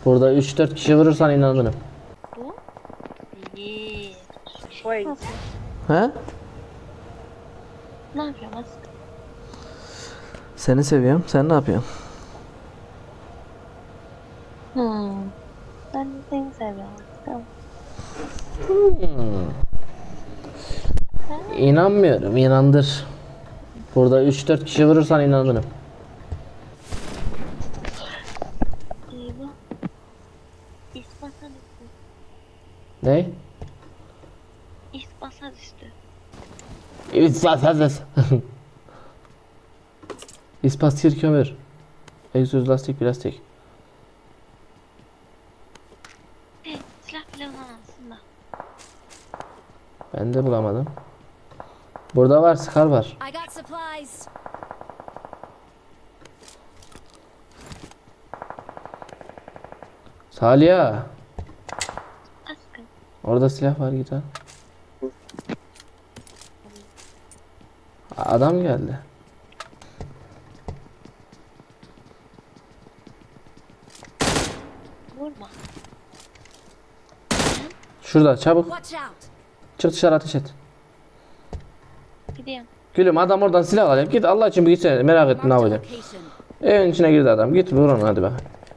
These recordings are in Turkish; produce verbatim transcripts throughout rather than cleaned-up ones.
Burada üç dört kişi vurursan inanırım. Bu? İyi. Vay. He? Ne yapıyorsun aşkım? Seni seviyorum. Sen ne yapıyorsun? Hmm. Ben de seni seviyorum aşkım. Hmm. İnanmıyorum. İnandır. Burada üç dört kişi vurursan inanırım. İyi bu. İspasa düştü. Ne? İspasa düştü. İspas. İspas tir kömür. Egzoz lastik plastik. Hey, silah bile bulamazsın da. Ben de bulamadım. Burada var, Scar var. I got supplies. Salih. Aşkım. Orada silah var, git al. Adam geldi. Vurma. Şurada çabuk. Watch out. Çık dışarı, ateş et. Gidiyorum. Gülüm, adam oradan silah alıyor. Git Allah için bir gitsene, merak ettim ne Marked a yapacak. location. Evin içine girdi adam. Git vur onu hadi bak.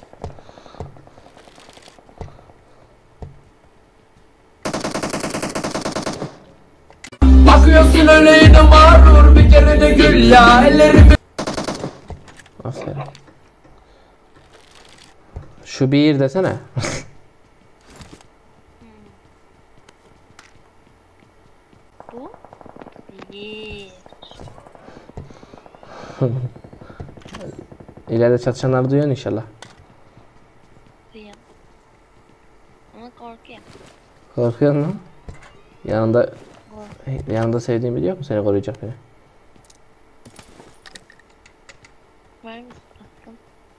Bakıyorsun öyle yine mağrur, bir kere de gül ya ellerimi. Aferin. Şu bir desene. Bu? İyi. İleride çatışanları duyuyorsun inşallah. Duyuyorum. Ama korkuyorum. Korkuyor musun? Yanında yanında sevdiğin biri yok mu seni koruyacak biri? Var mısın aşkım?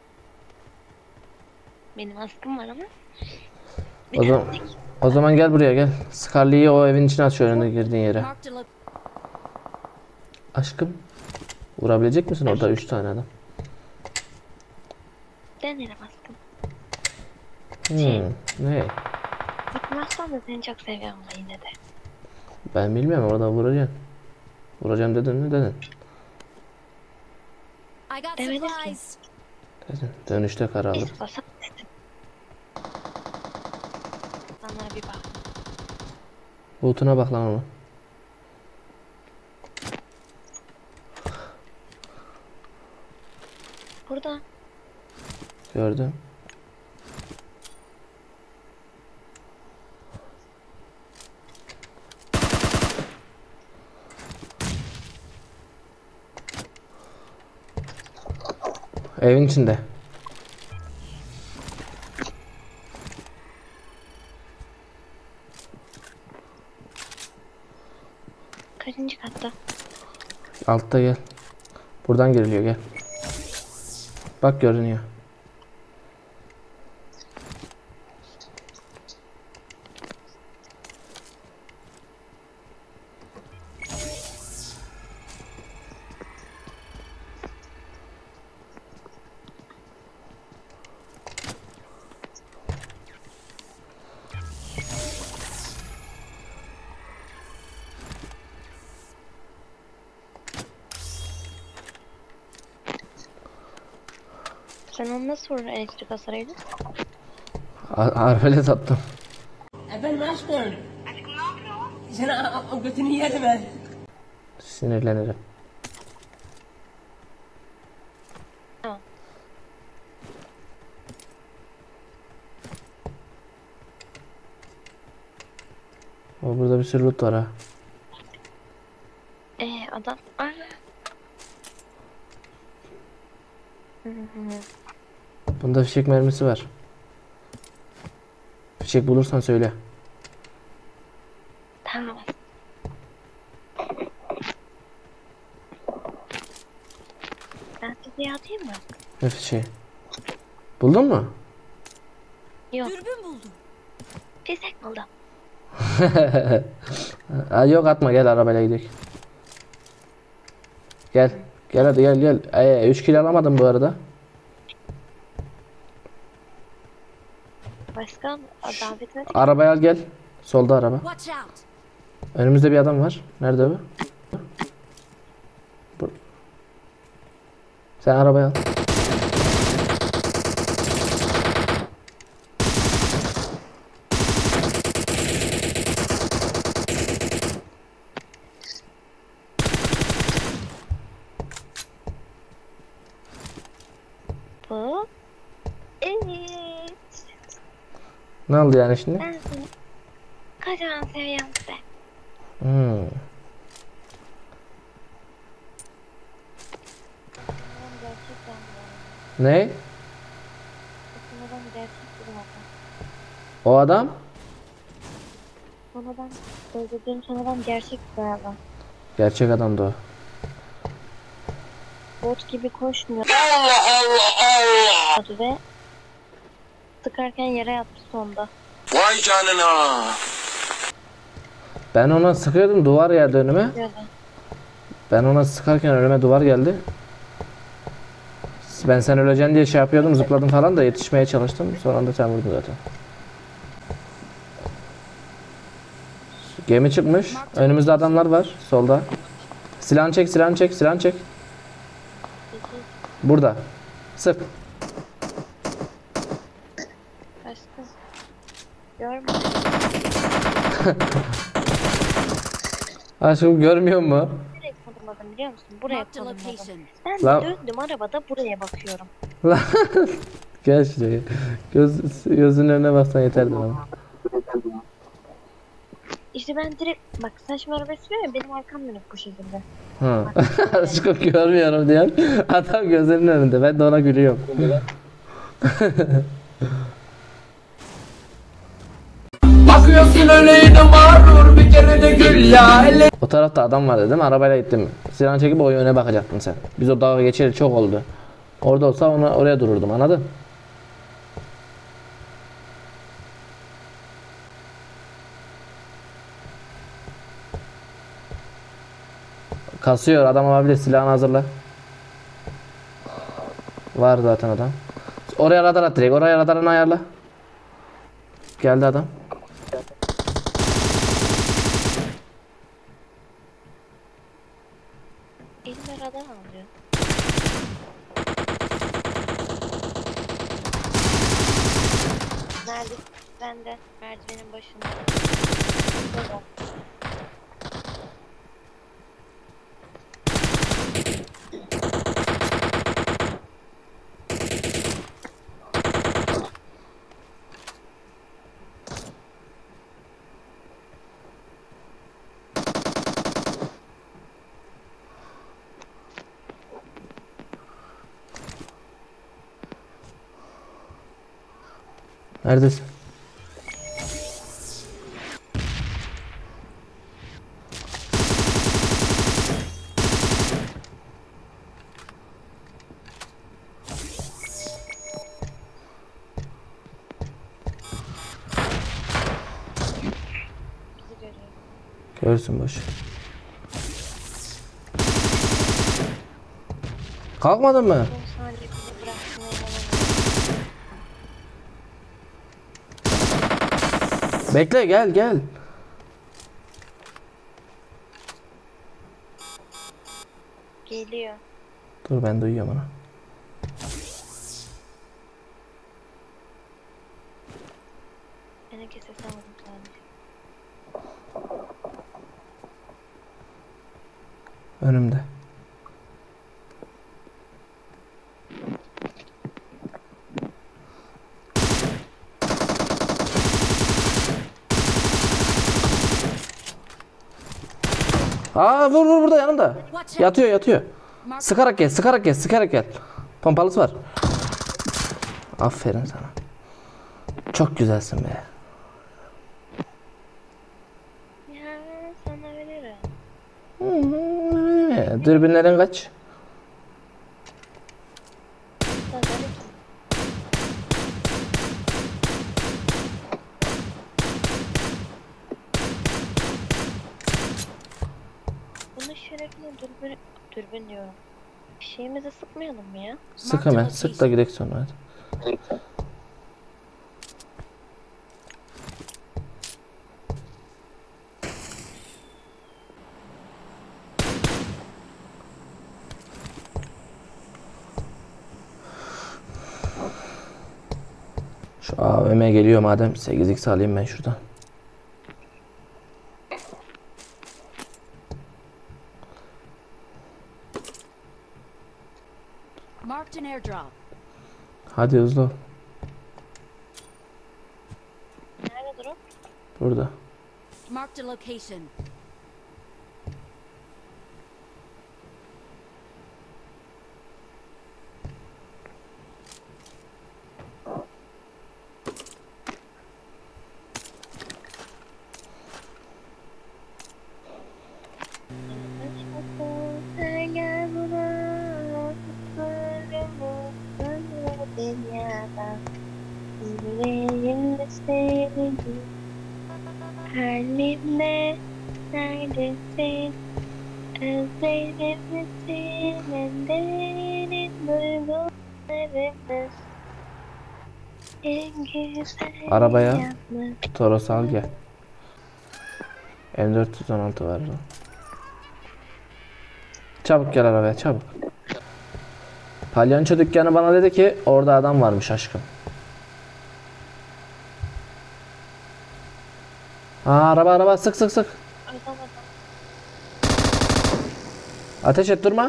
Benim aşkım var ama. O zaman, o zaman gel buraya gel. Scarlet'i o evin içine at şu önünde girdiğin yere. Marked a lo- Aşkım. Vurabilecek misin orada üç tane adam? Denerim aşkım. Hmm, ne? Gitmezsen de seni çok seviyorum ama yine de. Ben bilmiyorum, orada vuracaksın. Vuracağım dedin mi dedin. I got Demedim ki. supplies. Dedin. Dönüşte karar alır. İspasa düştü. Sana bir bak. Loot'una bak lan onu. Burada. Gördüm. Evin içinde. Kaçıncı katta? Altta gel. Buradan giriliyor, gel. Bak görünüyor. Sen onu nasıl vurur elektrik hasarıyla? Arbalet attım. Efendim aşkım. Aşkım ne yapıyorsun? Sana o götünü yerim ben. Sinirlenirim. Tamam. O burada bir sürü loot var ha. Ee adam. Ay. Hı hı hı. Bunda fişek mermisi var. Fişek bulursan söyle. Tamam. Ben size atayım mı? Ne fişeği? Buldun mu? Yok. Dürbün buldum. Fişek buldum. Ha, yok atma, gel arabayla gidelim. Gel. Gel hadi gel gel. Ee, üç kilo alamadım bu arada. Başkan davet etmedi. Arabayı al gel. Solda araba. Watch out! Önümüzde bir adam var. Nerede bu? Bu. Sen arabayı al. Bu. Evet. Ne oldu yani şimdi? Ben seni kocaman seviyorum size. Hmm. Sanırım gerçekten bu. Ne? Sanırım gerçekten bu. O adam? Sonradan söylediğim sonradan gerçek galiba. Gerçek adamdı o. Bot gibi koşmuyor. Allah Allah Allah. Ve sıkarken yere yattı sonda. Vay canına. Ben ona sıkıyordum, duvar geldi önüme. Böyle. Ben ona sıkarken önüme duvar geldi. Ben sen öleceksin diye şey yapıyordum, zıpladım falan da yetişmeye çalıştım. Sonra anda sen vurdun zaten. Gemi çıkmış. Önümüzde adamlar var. Solda. Silahını çek, silahını çek, silahını çek. Burada. Sık. Aşkım. Görme. Aşkım görmüyor mu? Nereye konumladım biliyor musun? Buraya Marked a konumladım. location. Ben Lan- döndüm arabada buraya bakıyorum. Lan gel şuraya. Göz, gözünün önüne baksan yeterdi bana. İşte ben direkt bak saçma araba sürüyor ya benim arkam dönük bu şekilde. Hı. Aşkım görmüyorum diyen adam gözünün önünde. Ben de ona gülüyorum. Bakıyorsun öyleydi mağrur bir kere de gül ya. Ele O tarafta adam vardı değil mi? Arabayla gittim. Silahını çekip o yöne bakacaktın sen. Biz o dağa geçeli çok oldu. Orada olsa ona, oraya dururdum, anladın? Kasıyor adam, olabilir, silahını hazırla. Var zaten adam. Oraya radar at direkt, oraya radarını ayarla. Geldi adam. Elime radar alıyor. Nerede? Ben de merdivenin başında. Burada. Neredesin? Bizi görüyor. Görsün boş. Kalkmadın mı? Son saniye bizi bıraktığına inanamıyorum. Bekle, gel gel. Geliyor. Dur ben duyuyorum onu. Beni kesesem vurdum sadece. Önümde. Aa vur vur burada yanımda. Yatıyor yatıyor. Sıkarak gel, sıkarak gel, sıkarak gel. Pompalısı var. Aferin sana. Çok güzelsin be. Ya sana veririm. Hmm, dürbünlerin kaç? Sana veririm. Bunun şerefine dürbün, dürbün diyorum. Bir şeyimizi sıkmayalım mı ya? Sık hemen, sık da gidelim sonra hadi. Şu A V M geliyor madem sekiz x alayım ben şuradan. Marked an airdrop. Hadi hızlı ol. Nerede durum? Burada. Marked a location. Sen gel buna, tutarımı sana dünyada. Yüreğimde sevdim, kalbimde neredesin? Özlerim senin derin duygularımız. En güzel Arabaya. yanı. Toros al gel. M dört yüz on altı var. Çabuk gel arabaya çabuk. Palyanço dükkanı bana dedi ki orada adam varmış aşkım. Aa, araba araba sık sık sık. Adam adam. Ateş et durma.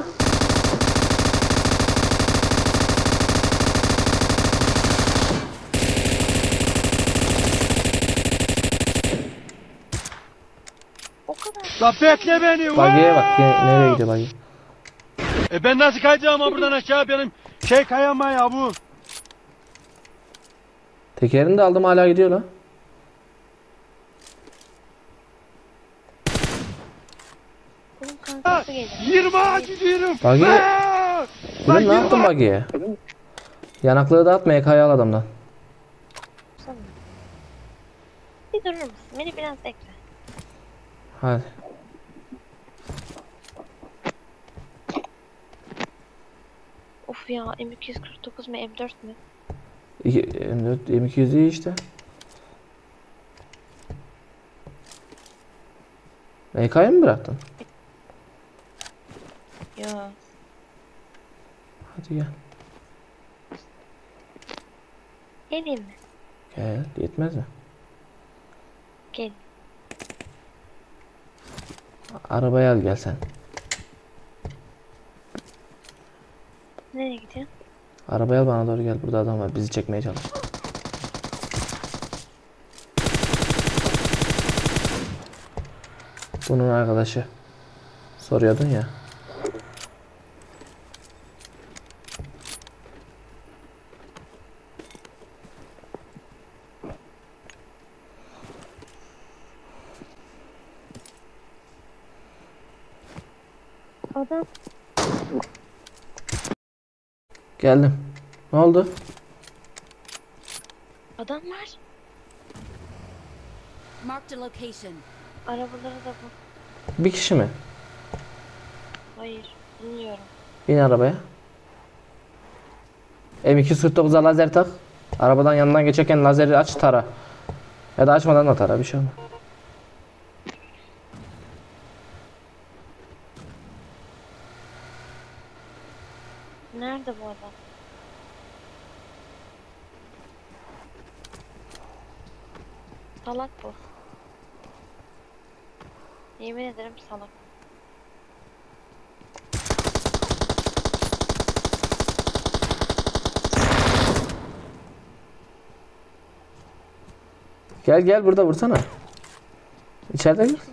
O kadar. La bekle beni. Bagiye bak ne- nereye gidiyor bagi. E ben nasıl kayacağım ama buradan aşağı benim şey kayama ya bu. Tekerini de aldım hala gidiyor lan. Bunun kankası geliyor. yirmi gidiyorum. Bagi. Aa! Gülüm ne yirmi. yaptın bagiye? Yanaklığı da at M K'yı al adamdan. Sana. Bir durur musun? Beni biraz bekle. Hadi. Of ya M iki yüz kırk dokuz mu M dört mü? İki- M dört M iki yüz iyi işte. M K'yı mı bıraktın? Yo. Hadi gel. Geleyim mi? Gel yetmez mi? Gel. Arabaya al gel sen. Nereye gidiyorsun? Arabaya al bana doğru gel. Burada adam var. Bizi çekmeye çalış. Bunun arkadaşı. Soruyordun ya. Adam. Geldim. Ne oldu? Adam var. Marked a location. Arabaları da bu. Bir kişi mi? Hayır. Bilmiyorum. Bin arabaya. M iki yüz kırk dokuza lazer tak. Arabadan yanından geçerken lazeri aç tara. Ya da açmadan da tara bir şey olmaz. Nerede bu adam? Salak bu. Yemin ederim salak. Gel gel burada vursana. İçeride gir.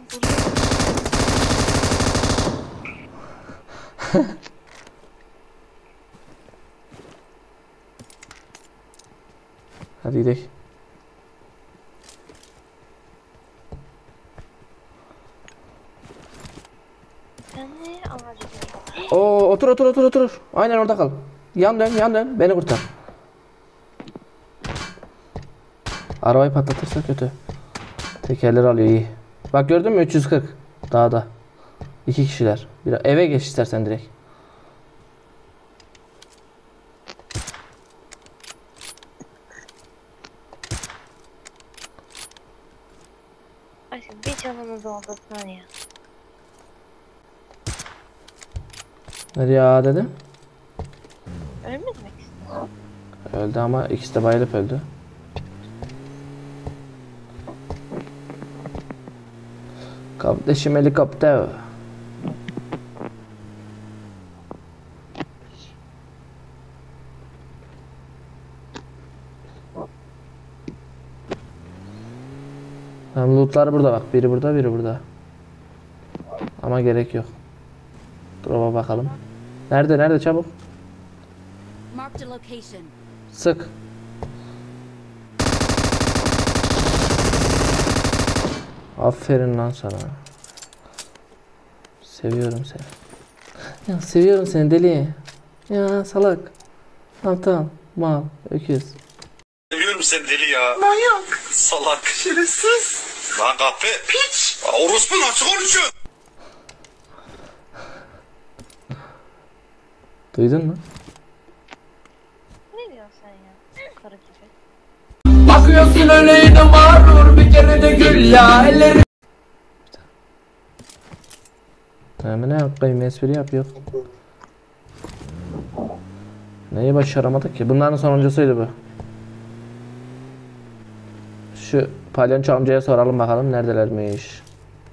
Hadi gidelim. Sen ne ağacı diyorsun? Oo otur otur otur otur. Aynen orada kal. Yan dön yan dön. Beni kurtar. Arabayı patlatırsa kötü. Tekerleri alıyor iyi. Bak gördün mü üç yüz kırk. Dağda. İki kişiler. Bir eve geç istersen direkt. Aşkım bir canımız oldu saniye. Nereye ağa dedim? Ölmemek istiyorsun. Öldü ama ikisi de bayılıp öldü. Kardeşim helikopter. Hem lootlar burada bak. Biri burada, biri burada. Ama gerek yok. Drop'a bakalım. Nerede, nerede çabuk? Marked a location. Sık. Aferin lan sana. Seviyorum seni. Ya seviyorum seni deli. Ya salak. Aptal. Mal. Öküz. Seviyorum seni deli ya. Manyak. Salak. Şerefsiz. Lan kahpe. Piç. Orospunun açık konuşuyor. Duydun mu? Ne diyorsun sen ya? Karı gibi. Bakıyorsun öyleydi mağrur bir kere de gül ya elleri. Hemen ne yapayım, espri yapıyor. Neyi başaramadık ki? Bunların sonuncusuydu bu. Şu Palyonço amcaya soralım bakalım neredelermiş.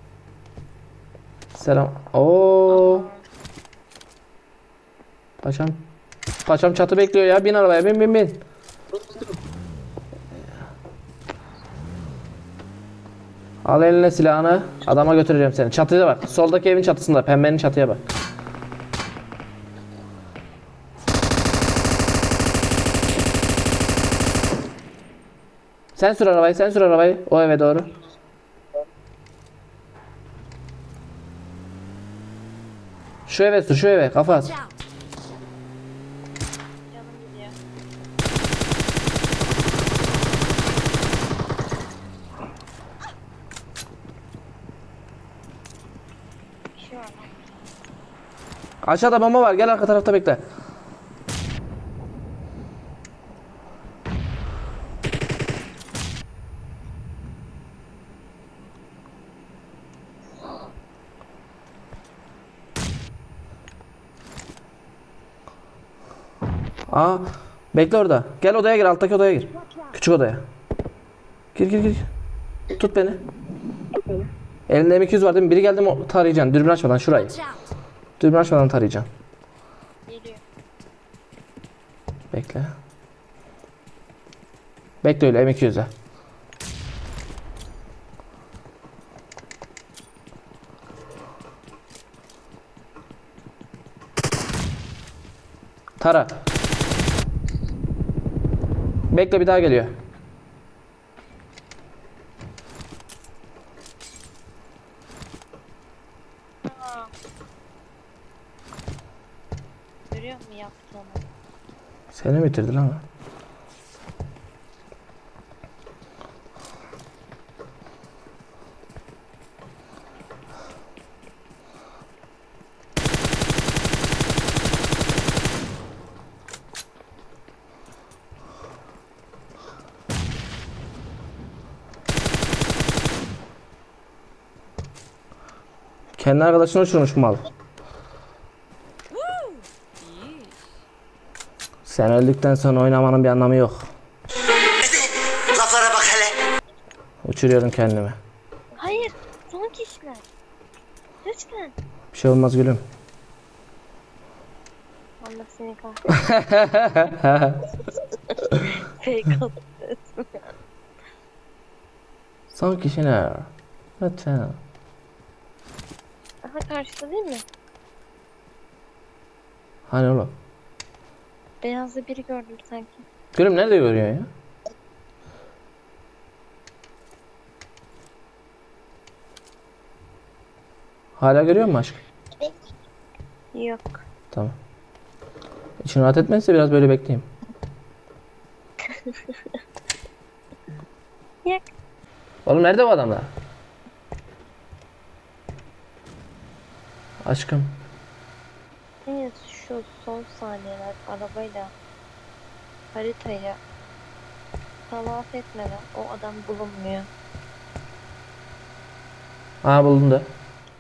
Selam. Oo. Paşam. Paşam çatı bekliyor ya. Bin arabaya, bin bin bin. Al eline silahını. Adama götüreceğim seni. Çatıya bak. Soldaki evin çatısında. Pembenin çatıya bak. Sen sür arabayı. Sen sür arabayı. O eve doğru. Şu eve sür. Şu eve. Kafa at. Watch out. Canım gidiyor. Bir şey var mı? Aşağıda bomba var. Gel arka tarafta bekle. Aa, bekle orada. Gel odaya gir. Alttaki odaya gir. Küçük odaya. Gir gir gir. Tut beni. Elinde M iki yüz var değil mi? Biri geldi mi tarayacaksın. Dürbün açmadan şurayı. Watch out. Dürbün açmadan tarayacaksın. Geliyor. Bekle. Bekle öyle M iki yüz'e. Tara. Bekle bir daha geliyor. Görüyor musun yaptığını? Seni bitirdi lan. Kendi arkadaşını uçurmuş mal. Sen öldükten sonra oynamanın bir anlamı yok. Laflara bak hele. Uçuruyorum kendimi. Hayır. Son kişiler. Lütfen. Bir şey olmaz gülüm. Allah seni kahretsin. Fake atıyorsun. Son kişi ne? Lütfen. Aha karşıda değil mi? Hani oğlum? Beyazlı biri gördüm sanki. Gülüm nerede görüyorsun ya? Hala görüyor musun aşkım? Yok. Tamam. İçin rahat etmezse biraz böyle bekleyeyim. Yok. Oğlum nerede bu adamlar? Aşkım. Evet şu son saniyeler arabayla haritayı tavaf etmeden o adam bulunmuyor. Aa buldum da.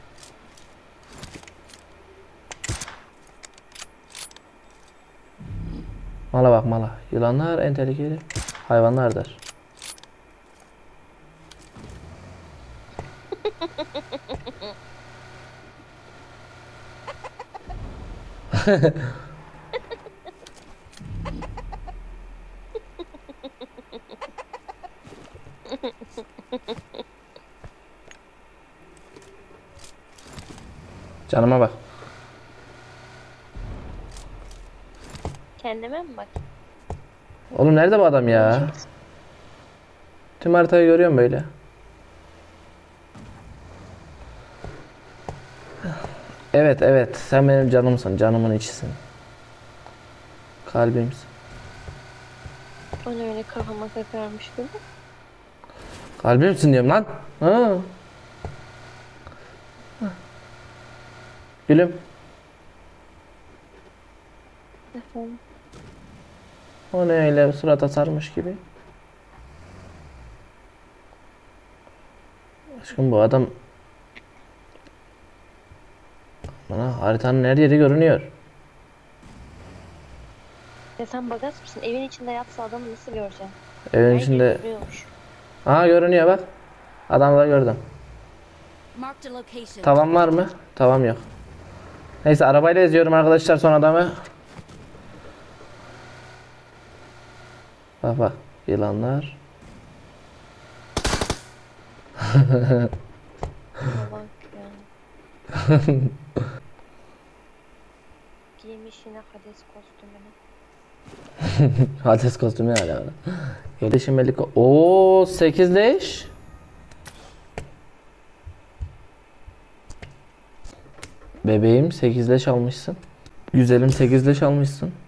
Mala bak mala. Yılanlar en tehlikeli hayvanlardır. Canıma bak. Kendime mi bak? Oğlum nerede bu adam ya? Tüm haritayı görüyorum böyle. Evet evet sen benim canımsın, canımın içisin. Kalbimsin. O ne öyle kafama takarmış gibi. Kalbimsin diyorum lan. Ha. Gülüm. Efendim. O ne öyle surata sarmış gibi. Aşkım bu adam bana haritanın her yeri görünüyor. Ya sen bagaj mısın? Evin içinde yatsa adamı nasıl göreceksin? Evin Her içinde. yeri görüyormuş. Aha görünüyor bak. Adamı da gördüm. Marked a location. Tavan var mı? Tavam yok. Neyse arabayla eziyorum arkadaşlar son adamı. Bak bak yılanlar. Bak ya. Giymiş yine Hades kostümünü. Hades kostümü ne alakalı? Gelişim Meliko. Oo sekiz leş. Bebeğim sekiz leş almışsın. Güzelim sekiz leş almışsın.